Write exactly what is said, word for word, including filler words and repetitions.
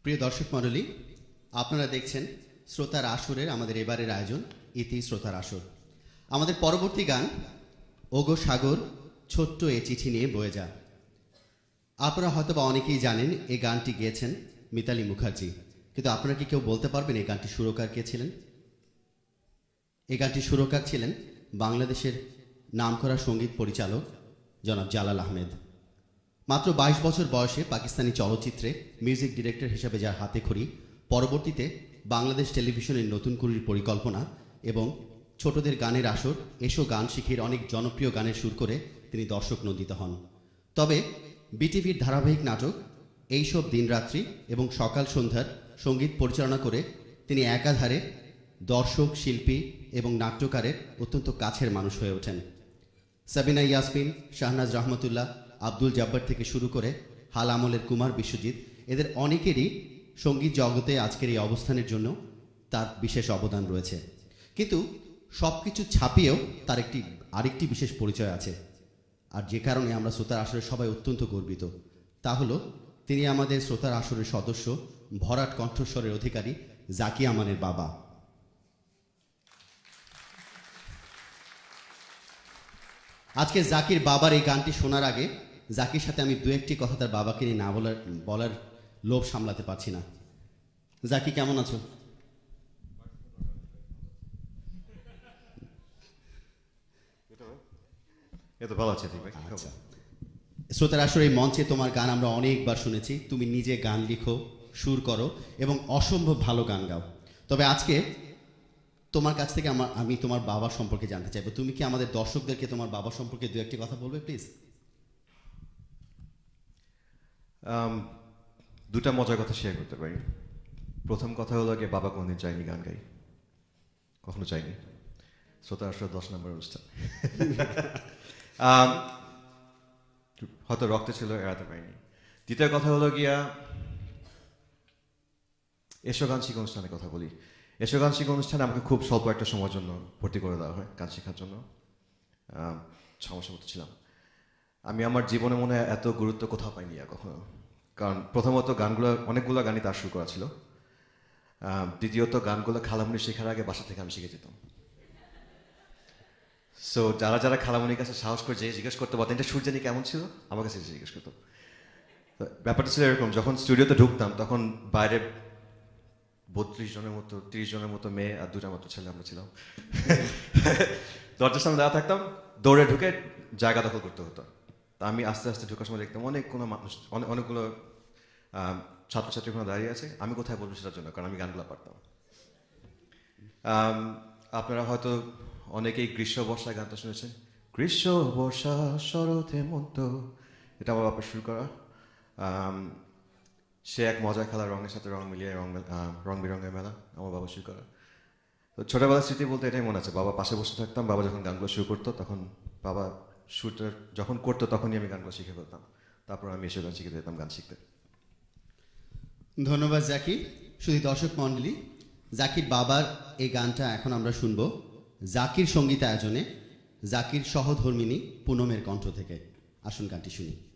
প্রিয় দর্শক মণ্ডলী, আপনারা দেখছেন শ্রোতার আসরের আমাদের এবারের আয়োজন ইতি শ্রোতার আসর। আমাদের পরবর্তী গান ওগো সাগর ছোট্ট এ চিঠি নিয়ে বয়ে যা। আপনারা হয়তো বা অনেকেই জানেন এই গানটি গেয়েছেন মিতালি মুখার্জি, কিন্তু আপনারা কি কেউ বলতে পারবেন এই গানটি সুরকার কে ছিলেন? এই গানটি সুরকার ছিলেন বাংলাদেশের নামকরা সঙ্গীত পরিচালক জনাব জালাল আহমেদ। মাত্র বাইশ বছর বয়সে পাকিস্তানি চলচ্চিত্রে মিউজিক ডিরেক্টর হিসেবে যার হাতে খড়ি, পরবর্তীতে বাংলাদেশ টেলিভিশনের নতুন কুড়ির পরিকল্পনা এবং ছোটদের গানের আসর এসো গান শিখির অনেক জনপ্রিয় গানের সুর করে তিনি দর্শক নন্দিত হন। তবে বিটিভির ধারাবাহিক নাটক এইসব দিনরাত্রি এবং সকাল সন্ধ্যার সঙ্গীত পরিচালনা করে তিনি একাধারে দর্শক, শিল্পী এবং নাট্যকারের অত্যন্ত কাছের মানুষ হয়ে ওঠেন। সাবিনা ইয়াসমিন, শাহনাজ রহমতুল্লাহ, আব্দুল জব্বার থেকে শুরু করে হাল আমলের কুমার বিশ্বজিৎ, এদের অনেকেরই সঙ্গীত জগতে আজকের এই অবস্থানের জন্য তার বিশেষ অবদান রয়েছে। কিন্তু সব কিছু ছাপিয়েও তার একটি আরেকটি বিশেষ পরিচয় আছে, আর যে কারণে আমরা শ্রোতার আসরের সবাই অত্যন্ত গর্বিত। তা হলো তিনি আমাদের শ্রোতার আসরের সদস্য, ভরাট কণ্ঠস্বরের অধিকারী জাকি আমানের বাবা। আজকে জাকির বাবার এই গানটি শোনার আগে জাকির সাথে আমি দু একটি কথা তার বাবাকে নিয়ে না বলার বলার লোভ সামলাতে পারছি না। জাকি, কেমন আছো? শ্রোতার আসরে এই মঞ্চে তোমার গান আমরা অনেকবার শুনেছি। তুমি নিজে গান লিখো, সুর করো এবং অসম্ভব ভালো গান গাও। তবে আজকে তোমার কাছ থেকে আমার আমি তোমার বাবা সম্পর্কে জানতে চাইবো। তুমি কি আমাদের দর্শকদেরকে তোমার বাবা সম্পর্কে দু একটি কথা বলবে প্লিজ? দুটা মজার কথা শেয়ার করতে পারি। প্রথম কথা হলো গিয়ে বাবা কোনদিন চাইনি গান গাই, কখনো চাইনি। শ্রোতা আসলে দশ নম্বর অনুষ্ঠান হয়তো রক্তে ছিল, এড়াতে পারিনি। দ্বিতীয় কথা হলো গিয়া এসো গান শিখা অনুষ্ঠানের কথা বলি। এসো গান শিখা অনুষ্ঠানে আমাকে খুব স্বল্প একটা সময়ের জন্য ভর্তি করে দেওয়া হয় গান শেখার জন্য। ছ মাসের মতো ছিলাম। আমি আমার জীবনে মনে হয় এত গুরুত্ব কোথাও পাইনি আর কখনো। কারণ প্রথমত গানগুলো অনেকগুলো গানই তার শুরু করা ছিল। দ্বিতীয়ত গানগুলো খালামুনি শেখার আগে বাসা থেকে আমি শিখে যেতাম। সো যারা যারা খালামুনির কাছে সাহস করে যে জিজ্ঞেস করতে পারতেন এটা সুর জানি কেমন ছিল, আমার কাছে জিজ্ঞেস করতো। ব্যাপারটা ছিল এরকম, যখন স্টুডিওতে ঢুকতাম তখন বাইরে বত্রিশ জনের মতো তিরিশ জনের মতো মেয়ে আর দুটার মতো ছেলে আমরা ছিলাম। দরজার সামনে দাঁড়া থাকতাম, দৌড়ে ঢুকে জায়গা দখল করতে হতো। তা আমি আস্তে আস্তে ঢুকার সময় দেখতাম অনেক কোনো মানুষ অনেক অনেকগুলো ছাত্রছাত্রী ওখানে দাঁড়িয়ে আছে। আমি কোথায় বলবো সেটার জন্য, কারণ আমি গানগুলো পারতাম। আপনারা হয়তো অনেকেই গ্রীষ্ম বর্ষায় গানটা শুনেছেন। গ্রীষ্ম বর্ষা শরৎ হেমন্ত, এটা আমার বাপের শুরু করা। সে এক মজা খেলা, রঙের সাথে রং মিলিয়ে রং রং বেরঙের মেলা, আমার বাবা শুরু করা। তো ছোটোবেলার স্মৃতি বলতে এটাই মনে আছে, বাবা পাশে বসে থাকতাম, বাবা যখন গানগুলো শুরু করতো তখন বাবা শুরুটা যখন করতো তখনই আমি গানগুলো শিখে ফেলতাম। তারপর আমি এসে গান শিখে যেতাম গান শিখতে। ধন্যবাদ জাকির। শুধু দর্শক মণ্ডলী, জাকির বাবার এই গানটা এখন আমরা শুনব জাকির সঙ্গীত আয়োজনে জাকির সহধর্মিনী পুনমের কণ্ঠ থেকে। আসুন গানটি শুনি।